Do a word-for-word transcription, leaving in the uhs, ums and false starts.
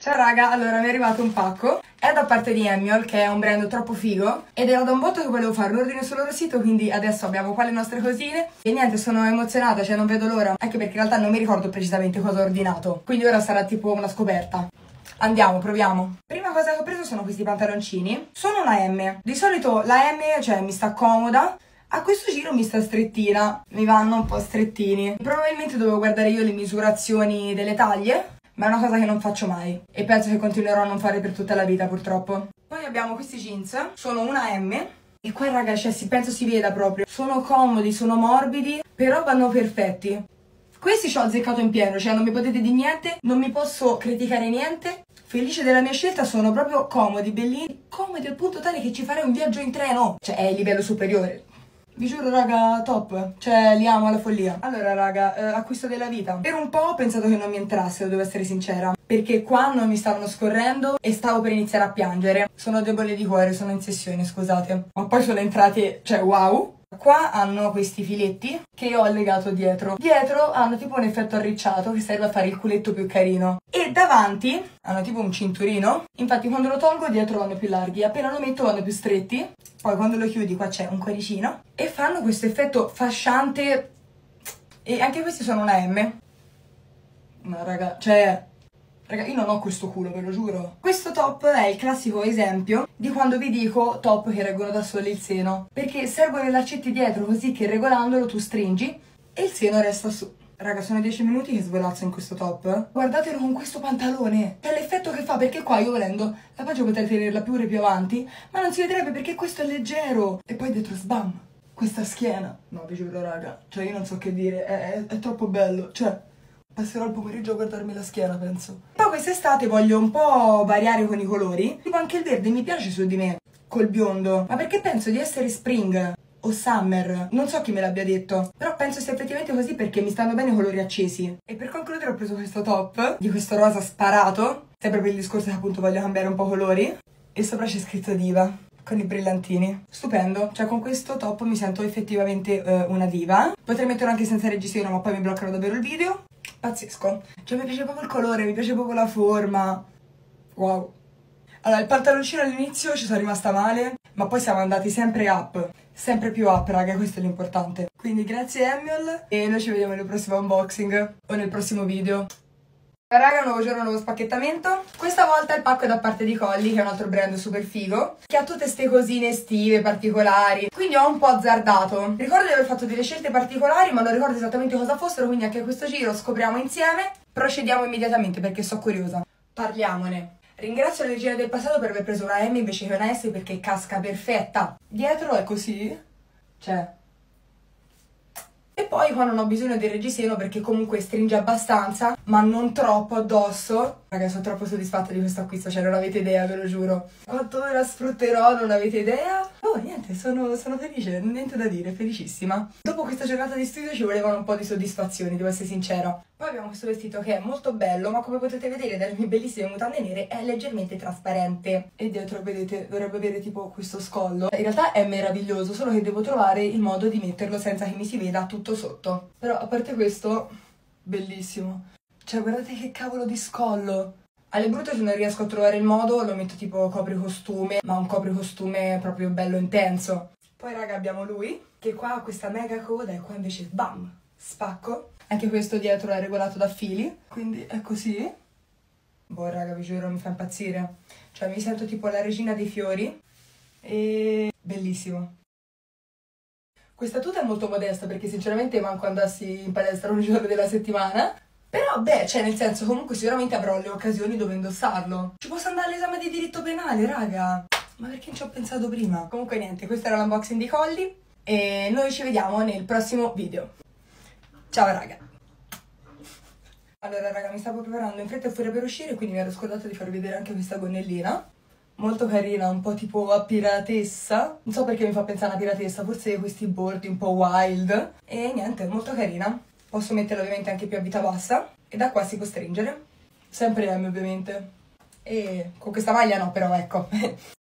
Ciao raga, allora mi è arrivato un pacco, è da parte di Emmiol, che è un brand troppo figo, ed era da un botto che volevo fare un ordine sul loro sito, quindi adesso abbiamo qua le nostre cosine, e niente, sono emozionata, cioè non vedo l'ora, anche perché in realtà non mi ricordo precisamente cosa ho ordinato, quindi ora sarà tipo una scoperta. Andiamo, proviamo. Prima cosa che ho preso sono questi pantaloncini, sono una M, di solito la M, cioè mi sta comoda, a questo giro mi sta strettina, mi vanno un po' strettini, probabilmente dovevo guardare io le misurazioni delle taglie, ma è una cosa che non faccio mai e penso che continuerò a non fare per tutta la vita purtroppo. Poi abbiamo questi jeans, sono una M e qua raga, cioè si, penso si veda proprio, sono comodi, sono morbidi, però vanno perfetti. Questi ci ho azzeccato in pieno, cioè non mi potete dire niente, non mi posso criticare niente. Felice della mia scelta, sono proprio comodi, bellini, comodi al punto tale che ci farei un viaggio in treno, cioè è il livello superiore. Vi giuro raga, top, cioè li amo alla follia. Allora raga, eh, acquisto della vita. Per un po' ho pensato che non mi entrassero, devo essere sincera, perché qua non mi stavano scorrendo e stavo per iniziare a piangere. Sono debole di cuore, sono in sessione, scusate. Ma poi sono entrati, cioè wow. Qua hanno questi filetti che io ho legato dietro. Dietro hanno tipo un effetto arricciato che serve a fare il culetto più carino. E davanti hanno tipo un cinturino. Infatti quando lo tolgo dietro vanno più larghi, appena lo metto vanno più stretti. Poi quando lo chiudi qua c'è un cuoricino. E fanno questo effetto fasciante. E anche questi sono una M. Ma raga, cioè... Raga, io non ho questo culo, ve lo giuro. Questo top è il classico esempio di quando vi dico top che reggono da soli il seno. Perché servono i laccetti dietro così che regolandolo tu stringi e il seno resta su. Raga, sono dieci minuti che svolazzo in questo top. Guardatelo con questo pantalone. È l'effetto che fa, perché qua io volendo la pancia potrei tenerla pure più avanti, ma non si vedrebbe perché questo è leggero. E poi dietro sbam, questa schiena. No, vi giuro raga, cioè io non so che dire, è, è, è troppo bello. Cioè, passerò il pomeriggio a guardarmi la schiena, penso. Poi quest'estate voglio un po' variare con i colori. Tipo anche il verde mi piace su di me, col biondo. Ma perché penso di essere spring o summer, non so chi me l'abbia detto, però penso sia effettivamente così perché mi stanno bene i colori accesi. E per concludere ho preso questo top di questo rosa sparato, sempre per il discorso che appunto voglio cambiare un po' colori, e sopra c'è scritto diva con i brillantini. Stupendo, cioè con questo top mi sento effettivamente uh, una diva. Potrei metterlo anche senza reggiseno, ma poi mi bloccano davvero il video. Pazzesco, cioè mi piace proprio il colore, mi piace proprio la forma. Wow. Allora, il pantaloncino all'inizio ci sono rimasta male, ma poi siamo andati sempre up, sempre più up, raga, questo è l'importante. Quindi grazie Emmiol e noi ci vediamo nel prossimo unboxing o nel prossimo video. Raga, nuovo giorno, nuovo spacchettamento. Questa volta il pacco è da parte di Colli, che è un altro brand super figo, che ha tutte ste cosine estive, particolari, quindi ho un po' azzardato. Ricordo di aver fatto delle scelte particolari, ma non ricordo esattamente cosa fossero, quindi anche questo giro scopriamo insieme. Procediamo immediatamente perché sono curiosa. Parliamone. Ringrazio la regina del passato per aver preso una M invece che una S perché casca perfetta. Dietro è così, cioè... E poi qua non ho bisogno del reggiseno perché comunque stringe abbastanza, ma non troppo addosso. Raga, sono troppo soddisfatta di questo acquisto, cioè non avete idea, ve lo giuro. Quanto la sfrutterò, non avete idea. Oh, niente, sono, sono felice, niente da dire, felicissima. Dopo questa giornata di studio ci volevano un po' di soddisfazioni, devo essere sincera. Poi abbiamo questo vestito che è molto bello, ma come potete vedere dalle mie bellissime mutande nere è leggermente trasparente. E dietro, vedete, dovrebbe avere tipo questo scollo. In realtà è meraviglioso, solo che devo trovare il modo di metterlo senza che mi si veda tutto sotto. Però a parte questo, bellissimo. Cioè guardate che cavolo di scollo. Alle brutte se non riesco a trovare il modo lo metto tipo copricostume, ma un copricostume proprio bello intenso. Poi raga abbiamo lui, che qua ha questa mega coda e qua invece bam, spacco. Anche questo dietro è regolato da fili, quindi è così. Boh raga, vi giuro, mi fa impazzire. Cioè mi sento tipo la regina dei fiori e bellissimo. Questa tuta è molto modesta perché sinceramente manco andassi in palestra un giorno della settimana. Però beh, cioè nel senso comunque sicuramente avrò le occasioni dove indossarlo. Ci posso andare all'esame di diritto penale, raga. Ma perché non ci ho pensato prima? Comunque niente, questo era l'unboxing di Colli e noi ci vediamo nel prossimo video. Ciao raga. Allora raga, mi stavo preparando in fretta e furia per uscire, quindi mi ero scordata di farvi vedere anche questa gonnellina. Molto carina, un po' tipo a piratessa. Non so perché mi fa pensare a una piratessa, forse questi bordi un po' wild. E niente, molto carina. Posso metterla ovviamente anche più a vita bassa. E da qua si può stringere. Sempre M ovviamente. E con questa maglia no, però ecco.